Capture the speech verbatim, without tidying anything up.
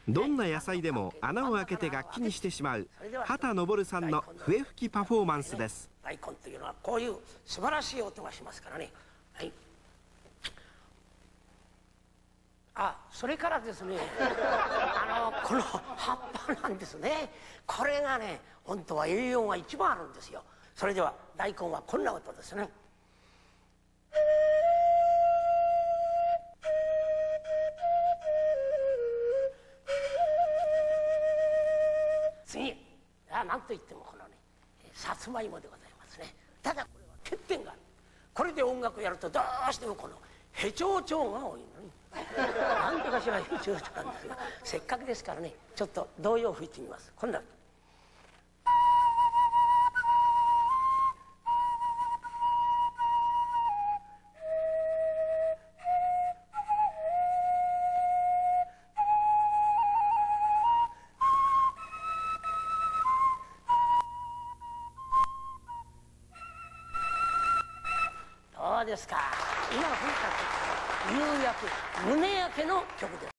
どんな野菜でも穴を開けて楽器にしてしまう畑昇さんの笛吹きパフォーマンスです。 大根というのはこういう素晴らしい音がしますからね。はい、あ、それからですね、あのこの葉っぱなんですね。これがね、本当は栄養が一番あるんですよ。それでは大根はこんな音ですね。次、あ、なんといってもこのね、さつまいもでございますね。ただこれは欠点がある。これで音楽をやるとどうしてもこのへちょうちょうが多いのに、なんとかしらへちょうちょうなんですが、せっかくですからね、ちょっと童謡を吹いてみます。こんなどうですか。今吹いた曲は夕焼け、胸焼けの曲です。